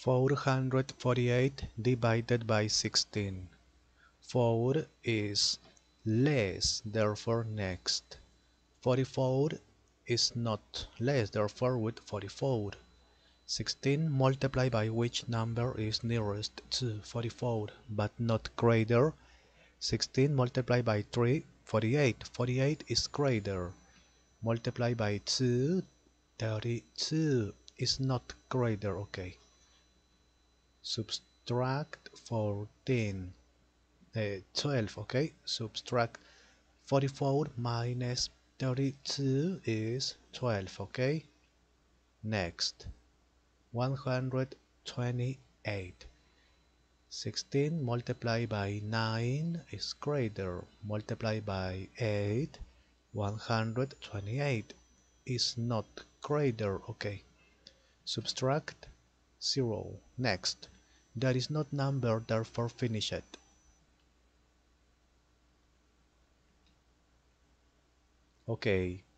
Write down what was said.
448 divided by 16. 4 is less, therefore next. 44 is not less, therefore with 44. 16 multiplied by which number is nearest to 44 but not greater. 16 multiplied by 3, 48. 48 is greater. Multiplied by 2, 32 is not greater. Okay. Subtract 14, 12. Okay. Subtract 44 minus 32 is 12. Okay. Next. 128. 16 multiplied by 9 is greater. Multiplied by 8, 128 is not greater. Okay. Subtract 0. Next. That is not number, therefore finish it. Okay.